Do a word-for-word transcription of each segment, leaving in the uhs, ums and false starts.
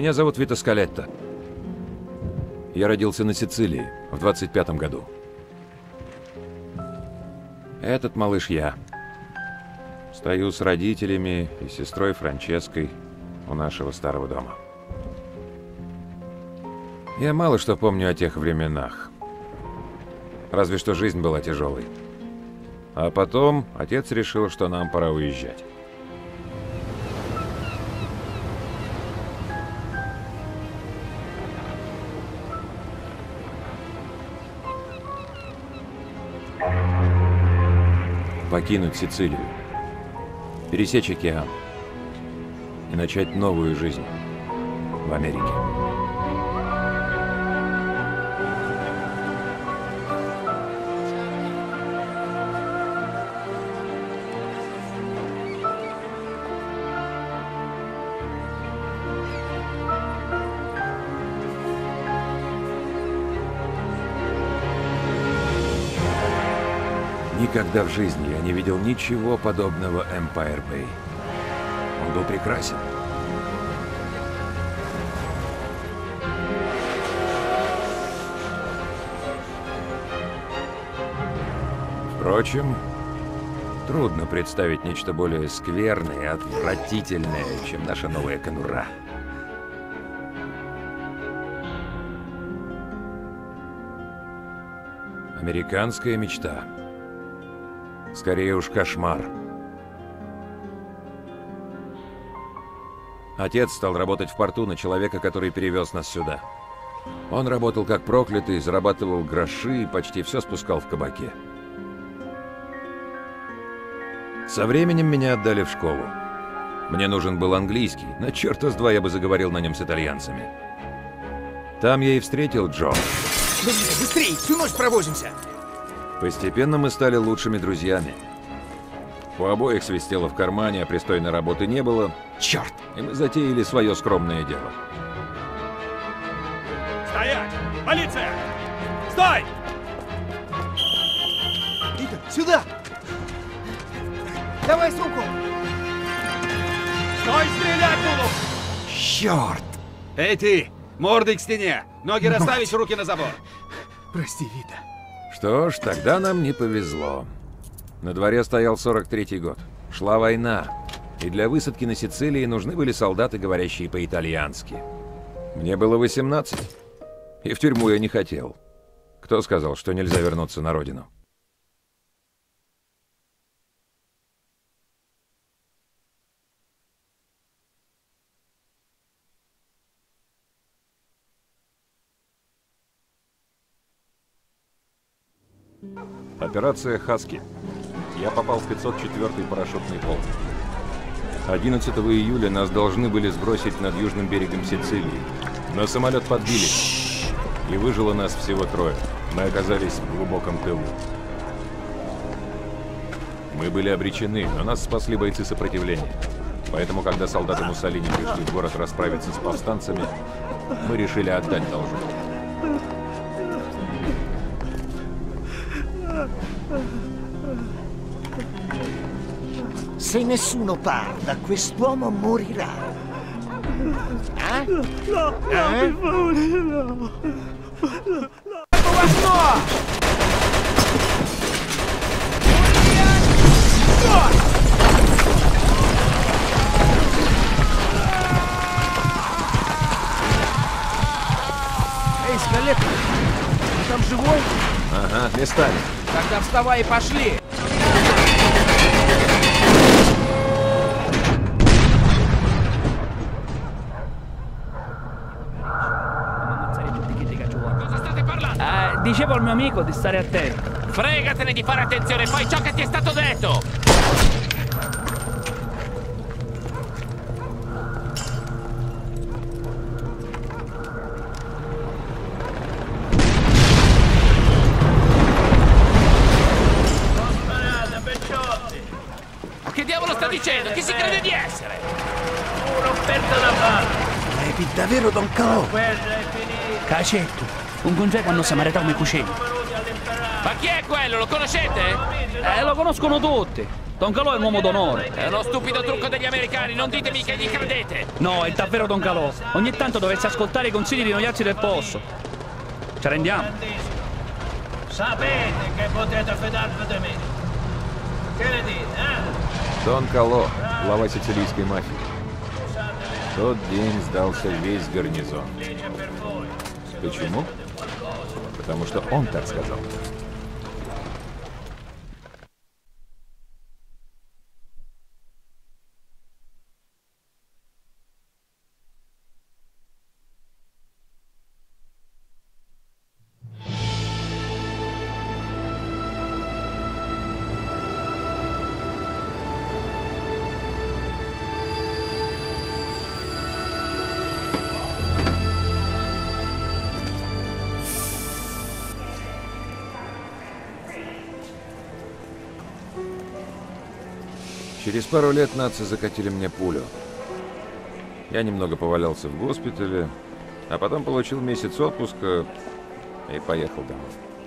Меня зовут Вито Скалетто. Я родился на Сицилии в двадцать пятом году. Этот малыш я. Стою с родителями и сестрой Франческой у нашего старого дома. Я мало что помню о тех временах. Разве что жизнь была тяжелой. А потом отец решил, что нам пора уезжать. Покинуть Сицилию, пересечь океан и начать новую жизнь в Америке. Никогда в жизни я не видел ничего подобного Empire Bay. Он был прекрасен. Впрочем, трудно представить нечто более скверное и отвратительное, чем наша новая конура. Американская мечта. Скорее уж кошмар. Отец стал работать в порту на человека, который перевез нас сюда. Он работал как проклятый, зарабатывал гроши и почти все спускал в кабаке. Со временем меня отдали в школу. Мне нужен был английский, но черта с два я бы заговорил на нем с итальянцами. Там я и встретил Джо. Быстрее, быстрее, всю ночь провозимся! Постепенно мы стали лучшими друзьями. У обоих свистело в кармане, а пристойной работы не было. Черт! И мы затеяли свое скромное дело. Стоять! Полиция! Стой! Питер, сюда! Давай сумку! Стой, стрелять буду! Черт! Эй ты! Мордой к стене! Ноги Ночь. расставить, руки на забор! Прости, Вита. Что ж, тогда нам не повезло. На дворе стоял сорок третий год. Шла война. И для высадки на Сицилии нужны были солдаты, говорящие по-итальянски. Мне было восемнадцать. И в тюрьму я не хотел. Кто сказал, что нельзя вернуться на родину? Операция «Хаски». Я попал в пятьсот четвёртый парашютный полк. одиннадцатого июля нас должны были сбросить над южным берегом Сицилии. Но самолет подбили. И выжило нас всего трое. Мы оказались в глубоком тылу. Мы были обречены, но нас спасли бойцы сопротивления. Поэтому, когда солдаты Муссолини пришли в город расправиться с повстанцами, мы решили отдать должок. Se nessuno parla, quest'uomo morirà. Eh? No, no, Eh? per favore, no. Эй, Скалетто, ты там живой? Ага, местами. Тогда вставай и пошли! Cosa state parlando? Eh, dicevo al mio amico di stare attento. Fregatene di fare attenzione, fai ciò che ti è stato detto! Che diavolo sta dicendo? Chi si crede di essere? Un'offerta da fare. Levi davvero Don Calo? Guerra è finita. Cacetto, un congedo quando siamo arretati come cucini. Benvenuti all'imperare! Ma chi è quello? Lo conoscete? Eh, lo conoscono tutti. Don Calò è un uomo d'onore. È uno stupido trucco degli americani, non ditemi che gli credete! No, è davvero Don Calò. Ogni tanto dovresti ascoltare i consigli di noiazzi del posto. Ci rendiamo? Sapete che potete fidarvi di me. Che ne dite, eh? Дон Кало, глава сицилийской мафии. В тот день сдался весь гарнизон. Почему? Потому что он так сказал. Через пару лет нации закатили мне пулю. Я немного повалялся в госпитале, а потом получил месяц отпуска и поехал домой.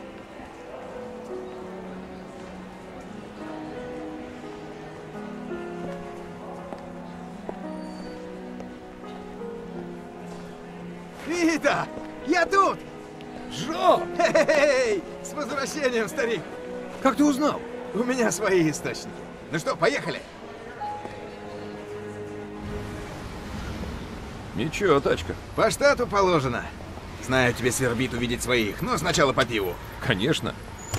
Вита! Я тут! Жо! Эй! С возвращением, старик! Как ты узнал? У меня свои источники. Ну что, поехали? Ничего, тачка. По штату положено. Знаю, тебе свербит увидеть своих, но сначала по пиву. Конечно.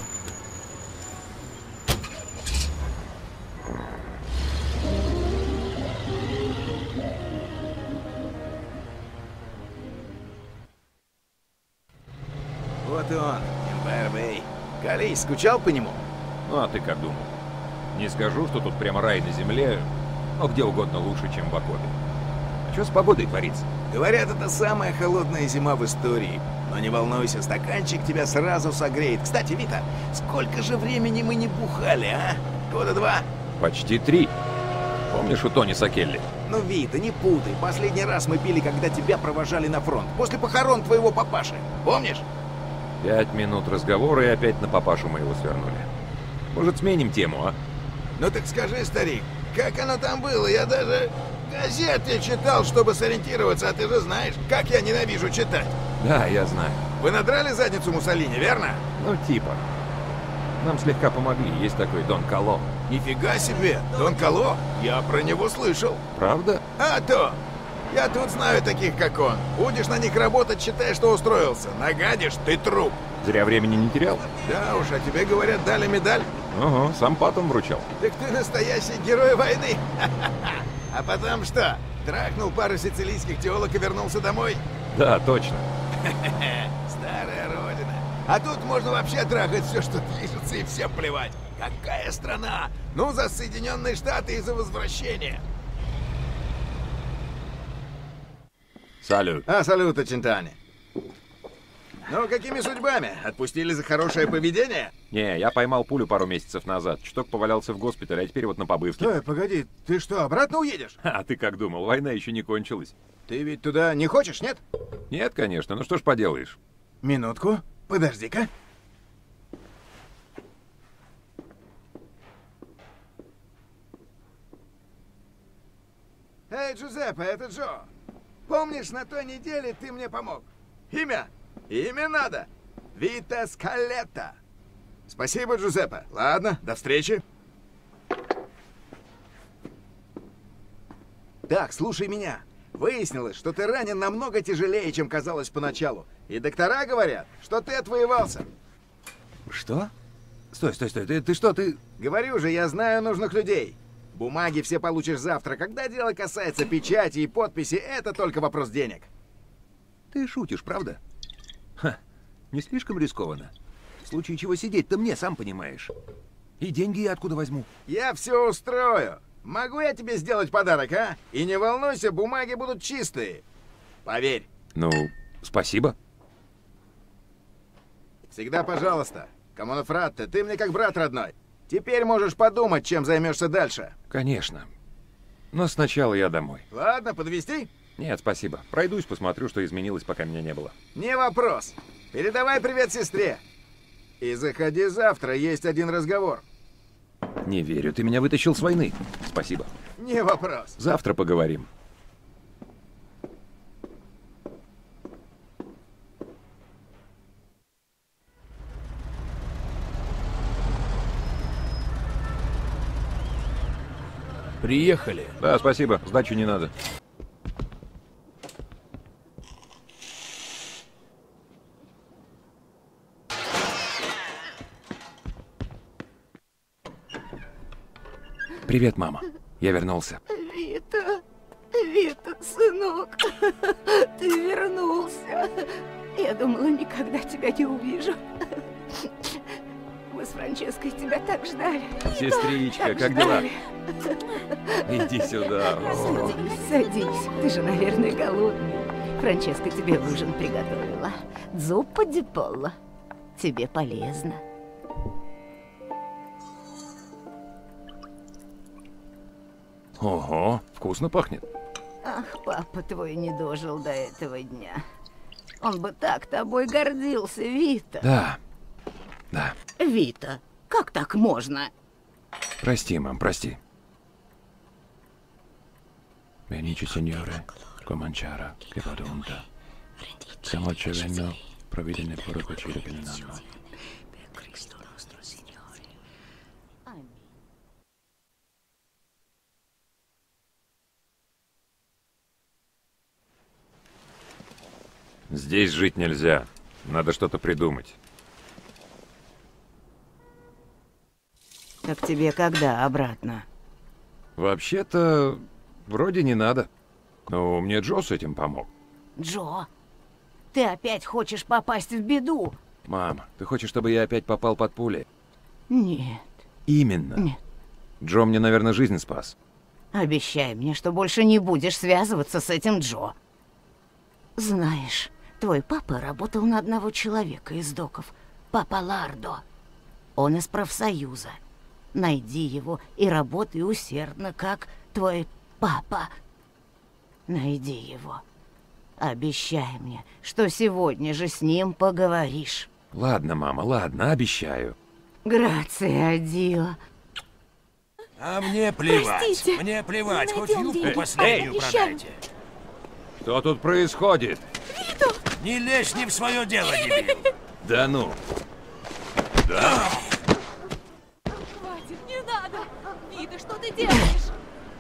Вот он, Empire Bay. Колись, скучал по нему? Ну, а ты как думал? Не скажу, что тут прямо рай на земле, но где угодно лучше, чем в окопе. А что с погодой творится? Говорят, это самая холодная зима в истории. Но не волнуйся, стаканчик тебя сразу согреет. Кстати, Вита, сколько же времени мы не бухали, а? Года два? Почти три. Помнишь у Тони Сакелли? Ну, Вита, не путай. Последний раз мы пили, когда тебя провожали на фронт. После похорон твоего папаши. Помнишь? Пять минут разговора и опять на папашу моего свернули. Может, сменим тему, а? Ну так скажи, старик, как оно там было? Я даже газеты читал, чтобы сориентироваться, а ты же знаешь, как я ненавижу читать. Да, я знаю. Вы надрали задницу Муссолини, верно? Ну, типа. Нам слегка помогли, есть такой Дон Кало. Нифига себе, Дон Кало? Я про него слышал. Правда? А то! Я тут знаю таких, как он. Будешь на них работать, считай, что устроился. Нагадишь, ты труп. Зря времени не терял. Да уж, а тебе, говорят, дали медаль. Ага, сам потом вручал. Так ты настоящий герой войны. А потом что? Трахнул пару сицилийских телок и вернулся домой? Да, точно. Старая родина. А тут можно вообще трахать все, что движется, и всем плевать. Какая страна? Ну, за Соединенные Штаты и за возвращение. Салют. А, салют, Чинтани. Ну, какими судьбами? Отпустили за хорошее поведение? Не, я поймал пулю пару месяцев назад. Чуток повалялся в госпитале, а теперь вот на побывке. Стой, погоди, ты что, обратно уедешь? А ты как думал, война еще не кончилась? Ты ведь туда не хочешь, нет? Нет, конечно, ну что ж поделаешь. Минутку, подожди-ка. Эй, Джузеппе, это Джо. Помнишь, на той неделе ты мне помог? Имя? Имя надо. Вита Скалетта. Спасибо, Джузеппе. Ладно, до встречи. Так, слушай меня. Выяснилось, что ты ранен намного тяжелее, чем казалось поначалу. И доктора говорят, что ты отвоевался. Что? Стой, стой, стой, ты, ты что, ты... Говорю же, я знаю нужных людей. Бумаги все получишь завтра. Когда дело касается печати и подписи, это только вопрос денег. Ты шутишь, правда? Ха, не слишком рискованно? В случае чего сидеть-то мне, сам понимаешь. И деньги я откуда возьму? Я все устрою. Могу я тебе сделать подарок, а? И не волнуйся, бумаги будут чистые. Поверь. Ну, спасибо. Всегда пожалуйста. Камоно фратте, ты мне как брат родной. Теперь можешь подумать, чем займешься дальше. Конечно. Но сначала я домой. Ладно, подвезти? Нет, спасибо. Пройдусь, посмотрю, что изменилось, пока меня не было. Не вопрос. Передавай привет сестре. И заходи завтра, есть один разговор. Не верю, ты меня вытащил с войны. Спасибо. Не вопрос. Завтра поговорим. Приехали. Да, спасибо. Сдачу не надо. Привет, мама. Я вернулся. Вита, Вита, сынок, ты вернулся. Я думала, никогда тебя не увижу. Мы с Франческой тебя так ждали. Сестричка, Так как ждали. дела? Иди сюда. О. Садись, садись. Ты же, наверное, голодный. Франческа тебе ужин приготовила. Зуппа ди полло. Тебе полезно. Ого, вкусно пахнет. Ах, папа твой не дожил до этого дня. Он бы так тобой гордился, Вита. Да, да. Вита, как так можно? Прости, мам, прости. Venice, signore, cominciare, che vado unta. Stiamo ricevendo provvide nel puro cucire che non hanno. Здесь жить нельзя. Надо что-то придумать. Так тебе когда обратно? Вообще-то, вроде не надо. Но мне Джо с этим помог. Джо, ты опять хочешь попасть в беду? Мам, ты хочешь, чтобы я опять попал под пули? Нет, Именно. нет. Джо мне, наверное, жизнь спас. Обещай мне, что больше не будешь связываться с этим Джо. Знаешь, твой папа работал на одного человека из доков. Папа Лардо. Он из профсоюза. Найди его и работай усердно, как твой папа. Найди его. Обещай мне, что сегодня же с ним поговоришь. Ладно, мама, ладно, обещаю. Грация, Дио. А мне плевать. Простите. Мне плевать, хоть Найдем юбку деньги. последнюю Обещаем. продайте. Что тут происходит? Не лезь не в свое дело, дебил. Да ну. Хватит, не надо! Вита, что ты делаешь?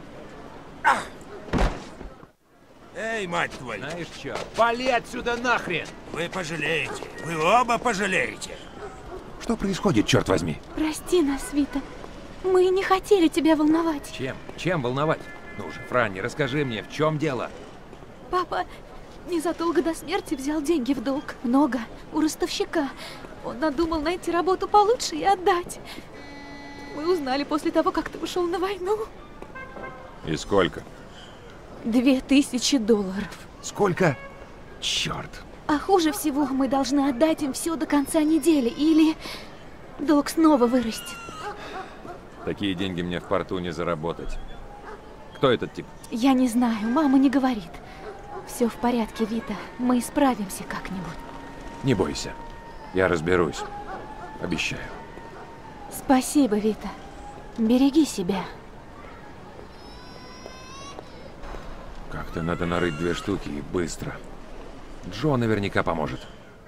Эй, мать твою, Знаешь что? Вали отсюда нахрен! вы пожалеете. Вы оба пожалеете. Что происходит, черт возьми? Прости нас, Вита. Мы не хотели тебя волновать. Чем? Чем волновать? Ну же, Франни, расскажи мне, в чем дело? Папа незадолго до смерти взял деньги в долг. Много. У ростовщика. Он надумал найти работу получше и отдать. Мы узнали после того, как ты ушел на войну. И сколько? Две тысячи долларов. Сколько? Черт. А хуже всего, мы должны отдать им все до конца недели, или долг снова вырастет. Такие деньги мне в порту не заработать. Кто этот тип? Я не знаю, мама не говорит. Все в порядке, Вита. Мы справимся как-нибудь. Не бойся. Я разберусь. Обещаю. Спасибо, Вита. Береги себя. Как-то надо нарыть две штуки и быстро. Джо наверняка поможет.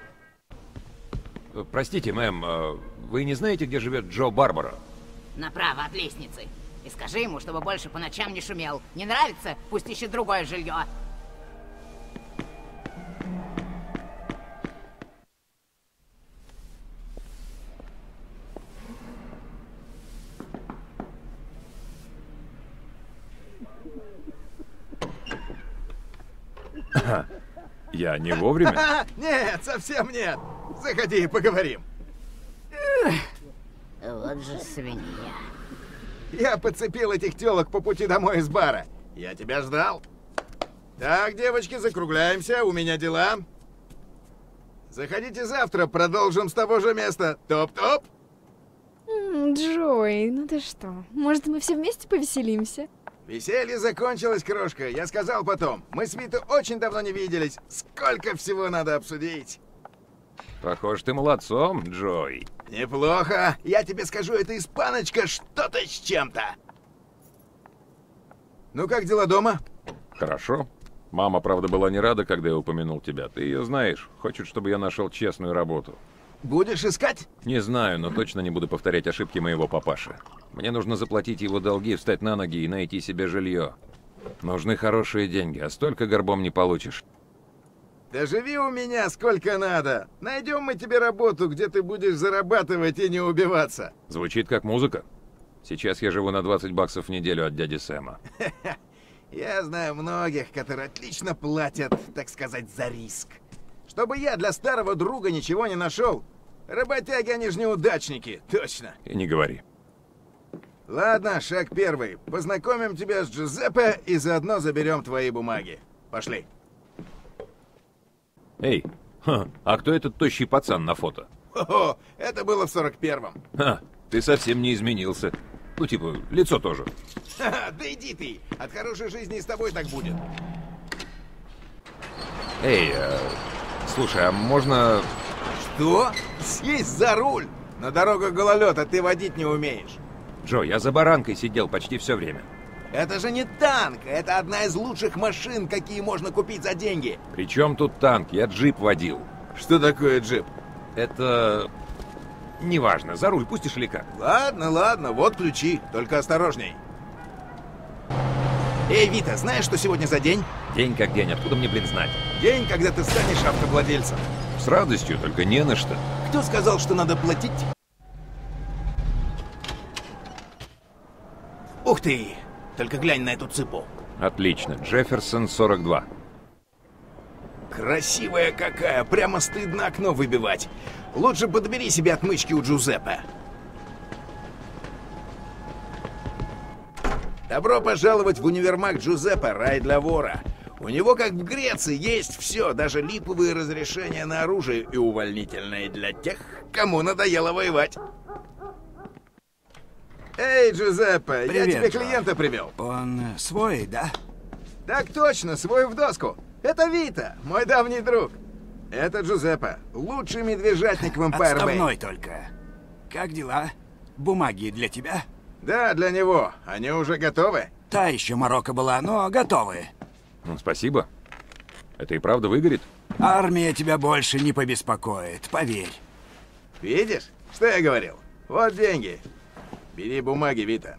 Э, Простите, мэм, э, вы не знаете, где живет Джо Барбара? Направо от лестницы. И скажи ему, чтобы больше по ночам не шумел. Не нравится? Пусть ищет другое жилье. Я не вовремя? А, нет, совсем нет. Заходи и поговорим. Вот же свинья. Я подцепил этих телок по пути домой из бара. Я тебя ждал. Так, девочки, закругляемся. У меня дела. Заходите завтра, продолжим с того же места. Топ-топ. Джой, ну ты что? Может, мы все вместе повеселимся? Веселье закончилось, крошка. Я сказал потом. Мы с Витой очень давно не виделись. Сколько всего надо обсудить. Похож, ты молодцом, Джой. Неплохо. Я тебе скажу, эта испаночка что-то с чем-то. Ну как дела дома? Хорошо. Мама, правда, была не рада, когда я упомянул тебя. Ты ее знаешь. Хочет, чтобы я нашел честную работу. Будешь искать? Не знаю, но точно не буду повторять ошибки моего папаши. Мне нужно заплатить его долги, встать на ноги и найти себе жилье. Нужны хорошие деньги, а столько горбом не получишь. Да живи у меня сколько надо. Найдем мы тебе работу, где ты будешь зарабатывать и не убиваться. Звучит как музыка. Сейчас я живу на двадцать баксов в неделю от дяди Сэма. Я знаю многих, которые отлично платят, так сказать, за риск. Чтобы я для старого друга ничего не нашел. Работяги, они же неудачники, точно. И не говори. Ладно, шаг первый. Познакомим тебя с Джузеппе и заодно заберем твои бумаги. Пошли. Эй, ха, а кто этот тощий пацан на фото? О, это было в сорок первом. Ха, ты совсем не изменился. Ну, типа, лицо тоже. Ха-ха, да иди ты. От хорошей жизни и с тобой так будет. Эй, э, слушай, а можно... Что? Сесть за руль? На дорогах гололёда ты водить не умеешь. Джо, я за баранкой сидел почти все время. Это же не танк, это одна из лучших машин, какие можно купить за деньги. При чем тут танк? Я джип водил. Что такое джип? Это... неважно, за руль пустишь или как? Ладно, ладно, вот ключи, только осторожней. Эй, Вита, знаешь, что сегодня за день? День как день, откуда мне, блин, знать? День, когда ты станешь автовладельцем. С радостью, только не на что. Кто сказал, что надо платить? Ух ты! Только глянь на эту цепу. Отлично, Джефферсон сорок два. Красивая какая, прямо стыдно окно выбивать. Лучше подбери себе отмычки у Джузеппе. Добро пожаловать в универмаг Джузеппе, рай для вора. У него, как в Греции, есть все, даже липовые разрешения на оружие и увольнительные для тех, кому надоело воевать. Эй, Джузеппе, я тебе клиента привел. Он свой, да? Так точно, свой в доску. Это Вита, мой давний друг. Это Джузеппе, лучший медвежатник в Эмпайр Бэй. Отставной только. Как дела? Бумаги для тебя? Да, для него. Они уже готовы? Та еще морока была, но готовы. Ну, спасибо. Это и правда выгорит? Армия тебя больше не побеспокоит, поверь. Видишь, что я говорил? Вот деньги. Бери бумаги, Вита.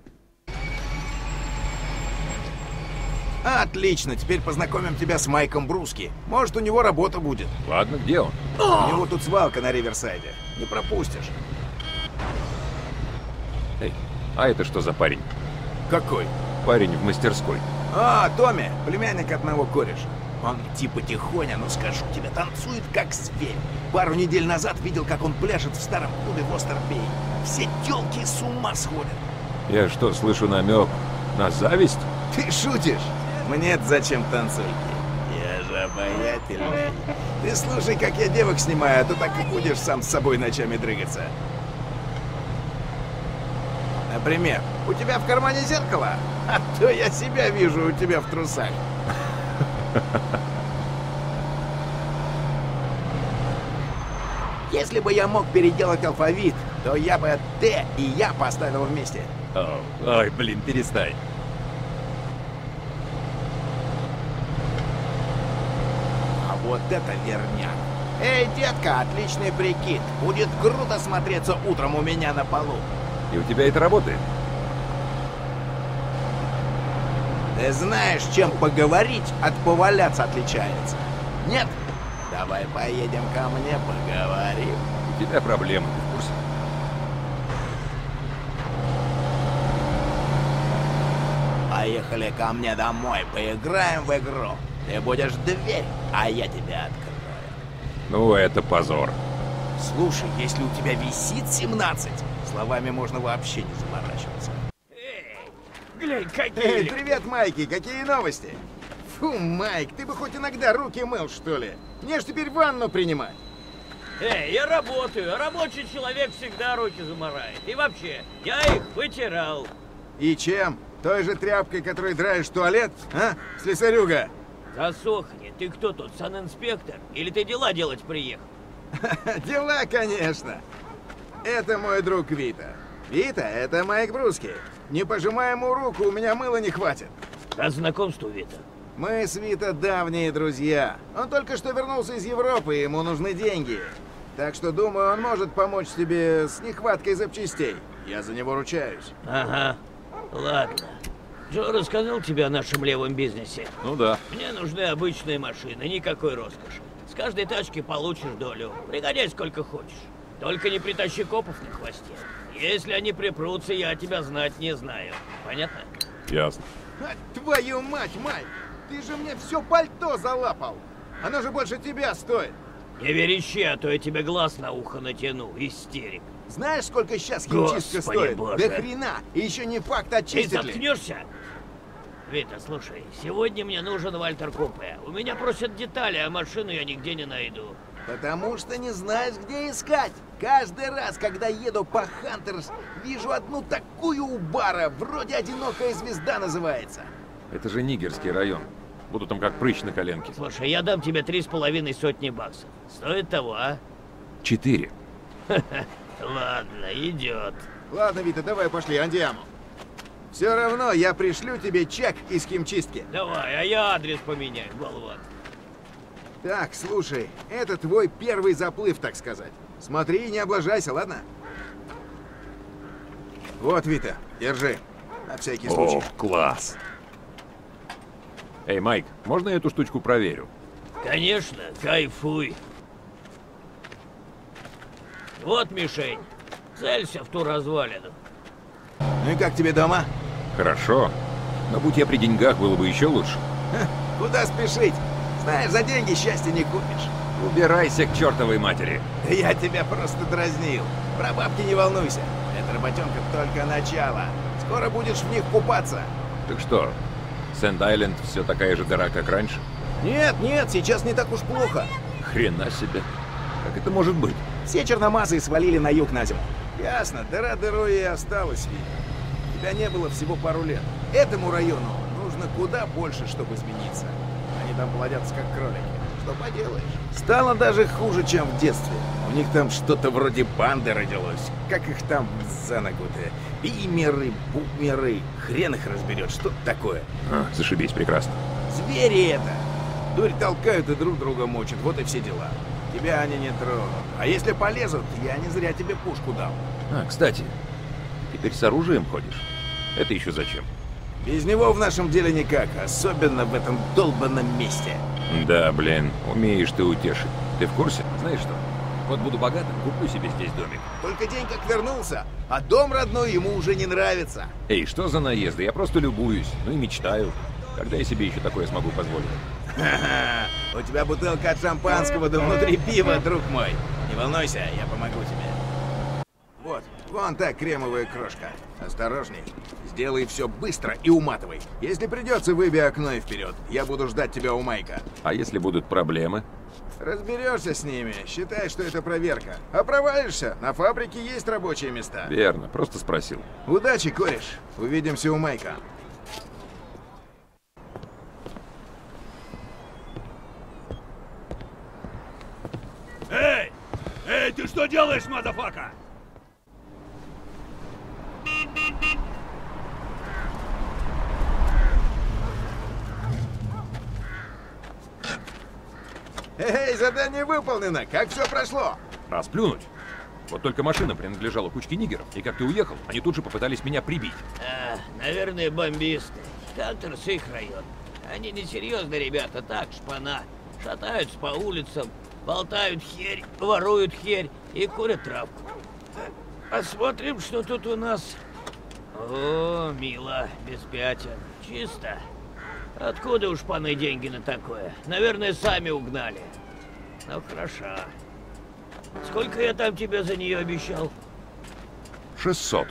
Отлично, теперь познакомим тебя с Майком Бруски. Может, у него работа будет. Ладно, где он? У него тут свалка на Риверсайде. Не пропустишь. Эй, а это что за парень? Какой? Парень в мастерской. А, Томми, племянник одного кореша. Он типа тихоня, но скажу тебе, танцует как зверь. Пару недель назад видел, как он пляшет в старом клубе в Остербей. Все тёлки с ума сходят. Я что, слышу намек на зависть? Ты шутишь? Мне-то зачем танцульки? Я же обаятельный. Ты слушай, как я девок снимаю, а то так и будешь сам с собой ночами дрыгаться. Например, у тебя в кармане зеркало, а то я себя вижу у тебя в трусах. Если бы я мог переделать алфавит, то я бы Т и Я поставил вместе. О, ой, блин, перестань. А вот это верняк. Эй, детка, отличный прикид. Будет круто смотреться утром у меня на полу. И у тебя это работает? Ты знаешь, чем поговорить от поваляться отличается? Нет? Давай поедем ко мне, поговорим. У тебя проблемы, ты в курсе? Поехали ко мне домой, поиграем в игру. Ты будешь дверь, а я тебя открою. Ну, это позор. Слушай, если у тебя висит семнадцать, словами можно вообще не заморачиваться. Глянь, какие! Эй, привет, Майки, какие новости? Фу, Майк, ты бы хоть иногда руки мыл, что ли? Мне ж теперь ванну принимать. Эй, я работаю, а рабочий человек всегда руки замарает. И вообще, я их вытирал. И чем? Той же тряпкой, которой драешь туалет, а, слесарюга? Засохни, ты кто тут, санинспектор? Или ты дела делать приехал? Дела, конечно. Это мой друг Вита. Вита, это Майк Бруски. Не пожимай ему руку, у меня мыла не хватит. Рад знакомству, Вита. Мы с Вита давние друзья. Он только что вернулся из Европы, и ему нужны деньги. Так что, думаю, он может помочь тебе с нехваткой запчастей. Я за него ручаюсь. Ага. Ладно. Джо рассказал тебе о нашем левом бизнесе? Ну да. Мне нужны обычные машины, никакой роскоши. С каждой тачки получишь долю. Пригоняй сколько хочешь. Только не притащи копов на хвосте. Если они припрутся, я тебя знать не знаю. Понятно? Ясно. А, твою мать, Майк! Ты же мне все пальто залапал! Оно же больше тебя стоит! Не верещи, а то я тебе глаз на ухо натяну, истерик. Знаешь, сколько сейчас химчистка Господи стоит? Боже. Да хрена! И еще не факт, Ты очистит ли. заткнешься? Вита, слушай, сегодня мне нужен Вальтер Купе. У меня просят детали, а машину я нигде не найду. Потому что не знаешь, где искать. Каждый раз, когда еду по Хантерс, вижу одну такую у бара, вроде «Одинокая звезда» называется. Это же Нигерский район. Буду там как прыщ на коленке. Слушай, я дам тебе три с половиной сотни баксов. Стоит того, а? Четыре. Ладно, идет. Ладно, Вита, давай пошли, андиаму. Все равно я пришлю тебе чек из химчистки. Давай, а я адрес поменяю, болван. Так, слушай, это твой первый заплыв, так сказать. Смотри и не облажайся, ладно? Вот, Вита, держи. На всякий случай. О, класс. Эй, Майк, можно я эту штучку проверю? Конечно, кайфуй. Вот мишень. Целься в ту развалину. Ну и как тебе дома? Хорошо. Но будь я при деньгах, было бы еще лучше. Ха, куда спешить? Знаешь, за деньги счастья не купишь. Убирайся к чертовой матери. Да я тебя просто дразнил. Про бабки не волнуйся. Эта работенка только начало. Скоро будешь в них купаться. Так что, Сент-Айленд все такая же дыра, как раньше? Нет, нет, сейчас не так уж плохо. Хрена себе. Как это может быть? Все черномазые свалили на юг на зиму. Ясно, дыра дырой и осталась, Вита. Тебя не было всего пару лет. Этому району нужно куда больше, чтобы измениться. Они там плодятся как кролики. Что поделаешь? Стало даже хуже, чем в детстве. У них там что-то вроде банды родилось. Как их там за ногу-то? Бимеры, бумеры. Хрен их разберет. Что такое? А, зашибись, прекрасно. Звери это! Дурь толкают и друг друга мочат. Вот и все дела. Тебя они не тронут. А если полезут, я не зря тебе пушку дал. А, кстати, теперь с оружием ходишь? Это еще зачем? Без него в нашем деле никак, особенно в этом долбанном месте. Да, блин, умеешь ты утешить. Ты в курсе? Знаешь что? Вот буду богатым, куплю себе здесь домик. Только день как вернулся, а дом родной ему уже не нравится. Эй, что за наезды? Я просто любуюсь, ну и мечтаю. Когда я себе еще такое смогу позволить? Ха-ха, у тебя бутылка от шампанского, да внутри пива, друг мой. Не волнуйся, я помогу тебе. Вот, вон та кремовая крошка. Осторожней. Сделай все быстро и уматывай. Если придется, выбей окно и вперед. Я буду ждать тебя у Майка. А если будут проблемы? Разберешься с ними. Считай, что это проверка. А провалишься, на фабрике есть рабочие места. Верно, просто спросил. Удачи, кореш. Увидимся у Майка. Эй! Эй, ты что делаешь, мазафака? Эй, задание выполнено. Как все прошло? Расплюнуть. Вот только машина принадлежала кучке нигеров, и как ты уехал, они тут же попытались меня прибить. А, наверное, бомбисты. Хантерс их район. Они несерьезные ребята, так, шпана. Шатаются по улицам, болтают херь, воруют херь и курят травку. Посмотрим, что тут у нас. О, мило, без пятен. Чисто. Откуда у шпаны деньги на такое? Наверное, сами угнали. Ну, хорошо. Сколько я там тебе за нее обещал? шестьсот.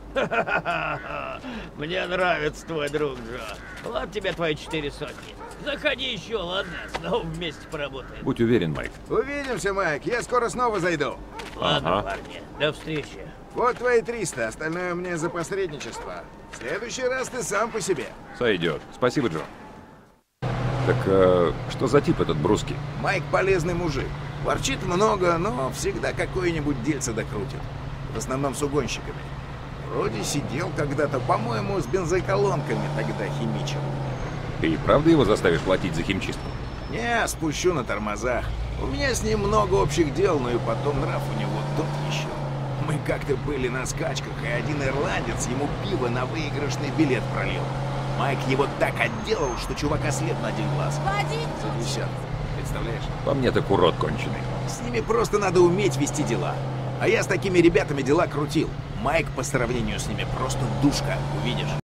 Мне нравится твой друг, Джо. Ладно тебе твои четыре сотни. Заходи еще, ладно? Снова вместе поработаем. Будь уверен, Майк. Увидимся, Майк. Я скоро снова зайду. Ладно, Ага. парни. До встречи. Вот твои триста, остальное мне за посредничество. В следующий раз ты сам по себе. Сойдет. Спасибо, Джо. Так, э, что за тип этот Бруски? Майк полезный мужик. Ворчит много, но всегда какое-нибудь дельце докрутит. В основном с угонщиками. Вроде сидел когда-то, по-моему, с бензоколонками тогда химичил. Ты и правда его заставишь платить за химчистку? Не, спущу на тормозах. У меня с ним много общих дел, но и потом нрав у него тот еще. Мы как-то были на скачках, и один ирландец ему пиво на выигрышный билет пролил. Майк его так отделал, что чувак ослеп на один глаз. За десятку. Представляешь? По мне так урод конченый. С ними просто надо уметь вести дела. А я с такими ребятами дела крутил. Майк по сравнению с ними просто душка, увидишь.